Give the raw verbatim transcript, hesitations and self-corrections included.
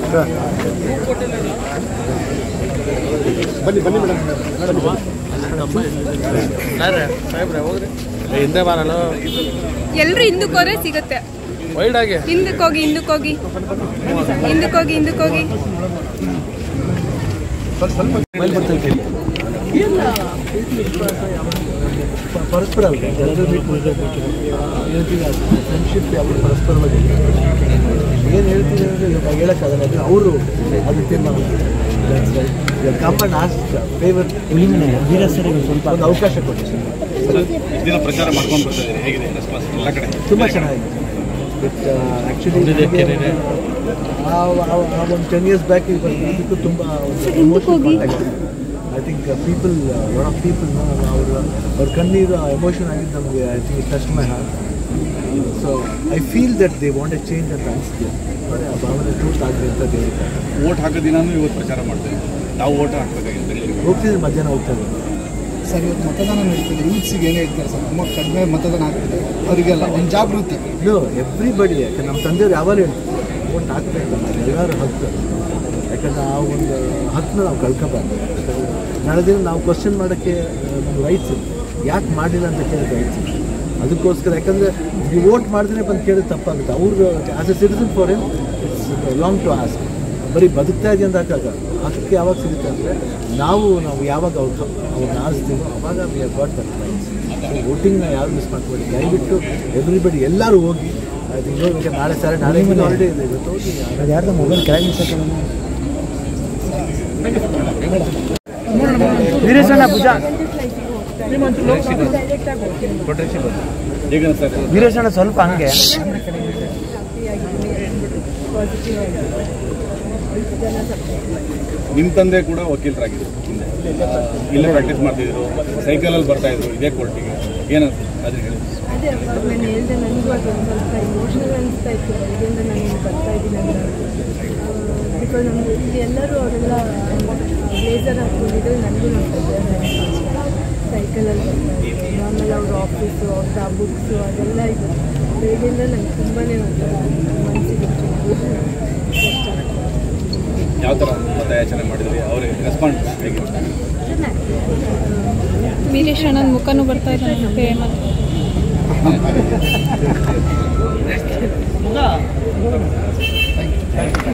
ಬನ್ನಿ ಬನ್ನಿ ಮೇಡಮ್ ಹಿಂದೆ ಬರಲ್ಲ ಎಲ್ಲರೂ ಹಿಂದಕ್ಕೆ ಹೋದ್ರೆ ಸಿಗುತ್ತೆ ವೈಡ್ ಆಗಿ ಹಿಂದಕ್ಕೆ ಹೋಗಿ ಹಿಂದಕ್ಕೆ ಹೋಗಿ ಹಿಂದಕ್ಕೆ ಹೋಗಿ ಹಿಂದಕ್ಕೆ ಹೋಗಿ ಪರಸ್ಪರ ಅಲ್ಲ ಎಲ್ಲರೂ ಮೀಟ್ ಹೇಳ್ತೀವಿ ಫ್ರೆಂಡ್ಶಿಪ್ ಯಾವ ಪರಸ್ಪರವಾಗಿ ಏನು ಹೇಳ್ತೀವಿ ಅಂದರೆ ಇವಾಗ ಹೇಳೋಕ್ಕಾಗಲ್ಲ ಅದು ಅವರು ಅದು ತೀರ್ಮಾನ ಕಾಂಪೌಂಡ್ ಆಸ್ಟ್ ಫೇವರ್ ವೀರಸರಿಗೆ ಸ್ವಲ್ಪ ಒಂದು ಅವಕಾಶ ಕೊಡಿ ದಿನ ಪ್ರಚಾರ ಮಾಡ್ಕೊಂಡು ಬರ್ತಿದ್ದೀರಿ ಹೇಗಿದೆ ರೆಸ್ಪಾನ್ಸ್ ಎಲ್ಲ ಕಡೆ ತುಂಬ ಚೆನ್ನಾಗಿದೆ ಬಟ್ ಆ್ಯಕ್ಚುಲಿ ಆ ಒಂದು ಟೆನ್ ಇಯರ್ಸ್ ಬ್ಯಾಕ್ ಇದಕ್ಕೂ ತುಂಬ I think people lot of people ಅವರು ಅವ್ರ ಕಣ್ಣೀರು ಎಮೋಷನ್ ಆಗಿದ್ದು ನಮಗೆ I think touch my heart so I feel that they want a change ಅಂತ ಅನಿಸ್ತೀವಿ ಆ ಭಾವನೆ ಟ್ರೂತ್ ಆಗಲಿ ಅಂತ ದೇವರಿಗೆ ಓಟ್ ಹಾಕೋ ದಿನಾನು ಇವತ್ತು ಪ್ರಚಾರ ಮಾಡ್ತೇವೆ ನಾವು ಓಟ್ ಹಾಕಬೇಕಾಗಿತ್ತು ಹೋಗ್ತಿದ್ರೆ ಮಧ್ಯಾಹ್ನ ಹೋಗ್ತಾ ಇದ್ದೀವಿ ಸರ್ ಇವತ್ತು ಮತದಾನ ನಡೀತಿದೆ ಯೂತ್ಸಿಗೆ ಏನು ಹೇಳ್ತಾರೆ ಸರ್ ತುಂಬ ಕಡಿಮೆ ಮತದಾನ ಆಗ್ತಿದೆ ಅವರಿಗೆಲ್ಲ ಒಂದು ಜಾಗೃತಿ ಇದು ಎವ್ರಿಬಡಿ ಯಾಕಂದ್ರೆ ನಮ್ಮ ತಂದೆಯವ್ರು ಯಾವಾಗ ಹೇಳ್ತೀವಿ ಓಟ್ ಹಾಕಬೇಕು ಎಲ್ಲರೂ ಹಕ್ಕು ಯಾಕಂದ್ರೆ ಆ ಒಂದು ಹಕ್ಕನ್ನ ನಾವು ಕಳ್ಕೊಬಾರ್ದು ನಾಳೆ ದಿನ ನಾವು ಕ್ವಶನ್ ಮಾಡೋಕ್ಕೆ ನಮ್ಮ ರೈಟ್ಸ್ ಯಾಕೆ ಮಾಡಿಲ್ಲ ಅಂತ ಕೇಳಿದ ರೈಟ್ಸ್ ಅದಕ್ಕೋಸ್ಕರ ಯಾಕಂದರೆ ನೀವು ವೋಟ್ ಮಾಡಿದ್ರೆ ಬಂದು ಕೇಳಿದ್ರೆ ತಪ್ಪಾಗುತ್ತೆ ಅವ್ರು as a citizen for him it's long to ask ಬರೀ ಬದುಕ್ತಾ ಇದೆ ಅಂದಾಗ ಹಕ್ಕಕ್ಕೆ ಯಾವಾಗ ಸಿಗುತ್ತೆ ಅಂದರೆ ನಾವು ನಾವು ಯಾವಾಗ ಅವ್ರು ಅವ್ರನ್ನ ಆರಿಸ್ತೀವೋ ಅವಾಗ we have got that rights so ವೋಟಿಂಗ್ನ ಯಾರು ಮಿಸ್ ಮಾಡ್ಕೊಳ್ಳಿ ದಯವಿಟ್ಟು ಎವ್ರಿಬಡಿ ಎಲ್ಲರೂ ಹೋಗಿ ಇನ್ನೊಂದು ನಾಳೆ ಸಾರಿ ನಾಳೆ ಹಾಲಿಡೇ ಇದೆ ಇವತ್ತು ಹೋಗಿ ಯಾರ್ದು ಮೊಬೈಲ್ ಕೆಳಗೆ ವೀರೇಶಣ್ಣ ಭುಜ ವೀರೇಶಣ್ಣ ಸ್ವಲ್ಪ ಹಂಗೆ ನಿಮ್ಮ ತಂದೆ ಕೂಡ ವಕೀಲರಾಗಿದ್ರು ಇಲ್ಲೇ ಪ್ರಾಕ್ಟೀಸ್ ಮಾಡ್ತಿದ್ರು ಸೈಕಲಲ್ಲಿ ಬರ್ತಾ ಇದ್ರು ಇದೇ ಕೋರ್ಟಿಗೆ ಏನಂತ ಅದ್ರ ಹೇಳಿ ಅದೇ ಅವಾಗ ನಾನು ಹೇಳಿದೆ ನನಗೂ ಅದೊಂದು ಸ್ವಲ್ಪ ಇಮೋಷನಲ್ ಅನಿಸ್ತಾ ಇತ್ತು ಇದರಿಂದ ನಾನು ಬರ್ತಾ ಇದ್ದೀನಿ ಅಂತ ಬಿಕಾಸ್ ನಮ್ಮದು ಇಲ್ಲಿ ಎಲ್ಲರೂ ಅವರೆಲ್ಲ ಬ್ಲೇಸರ್ ಹಾಕ್ಕೊಂಡಿದ್ರು ನನಗೂ ನಮ್ಮ ಸೈಕಲಲ್ಲಿ ಬರ್ತಾ ಇದ್ರು ಆಮೇಲೆ ಅವ್ರ ಆಫೀಸು ಅವ್ರದ್ದು ಆ ಬುಕ್ಸು ಅದೆಲ್ಲ ಇದು ಇದರಿಂದ ನಂಗೆ ತುಂಬಾ ಮನಸ್ಸಿಗೆ ಯಾವ ಥರ ಮತಯಾಚನೆ ಮಾಡಿದ್ರಿ ಅವ್ರಿಗೆ ರೆಸ್ಪಾನ್ಸ್ ಹೇಗೆ ವೀರೇಶಣ್ಣನ ಮುಖನೂ ಬರ್ತಾ ಇದೆ